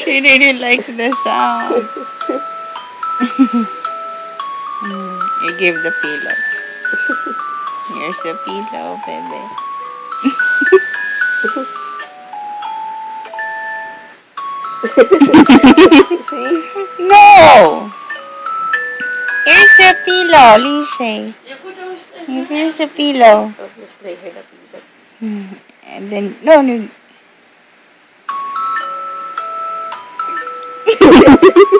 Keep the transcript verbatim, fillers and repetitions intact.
He really likes the sound. Mm, you give the pillow. Here's the pillow, baby. See? No! Here's the pillow, Lishay. Here's the pillow. Oh, let's play her the pillow. Hmm, and then, no, no.